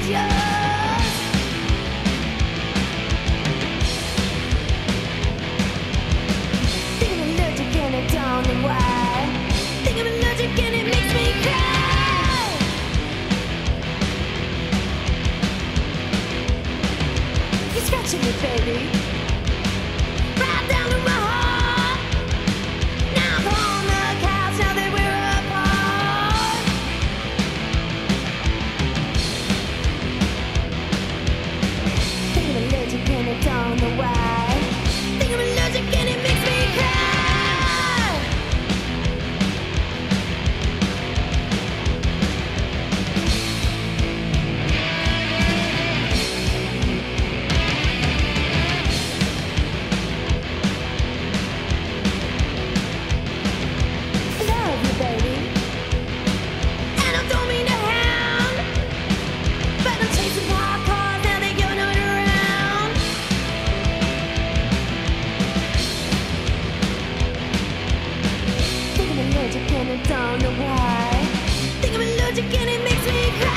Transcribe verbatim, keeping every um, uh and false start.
yours. Think I'm allergic and I don't know why. Think I'm allergic and it makes me cry. You're scratching me, baby, right down to my heart. Now I'm on the couch, now that we're apart. Think I'm allergic and I don't know why. Think I'm allergic and it makes me cry. I love you, baby, and I don't mean to hound, but I'm chasing wild cars now that you're not around. Think I'm allergic and I don't know why. Think I'm allergic and it makes me cry.